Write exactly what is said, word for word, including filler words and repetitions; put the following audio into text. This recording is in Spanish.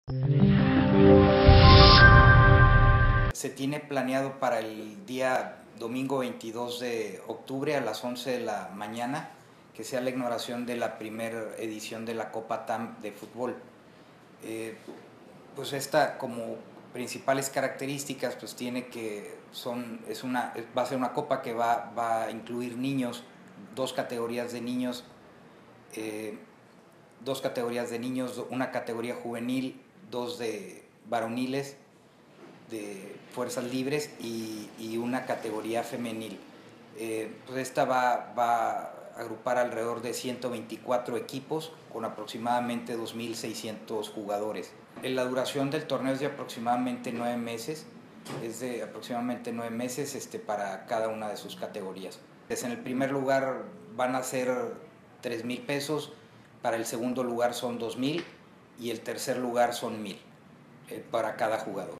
Se tiene planeado para el día domingo veintidós de octubre a las once de la mañana que sea la inauguración de la primera edición de la Copa T A M de fútbol. Eh, pues esta, como principales características, pues tiene que son es una va a ser una copa que va, va a incluir niños, dos categorías de niños, eh, dos categorías de niños, una categoría juvenil, dos de varoniles, de fuerzas libres y, y una categoría femenil. Eh, pues esta va, va a agrupar alrededor de ciento veinticuatro equipos con aproximadamente dos mil seiscientos jugadores. La duración del torneo es de aproximadamente nueve meses, es de aproximadamente nueve meses este, para cada una de sus categorías. Pues en el primer lugar van a ser tres mil pesos, para el segundo lugar son dos mil y el tercer lugar son mil eh, para cada jugador.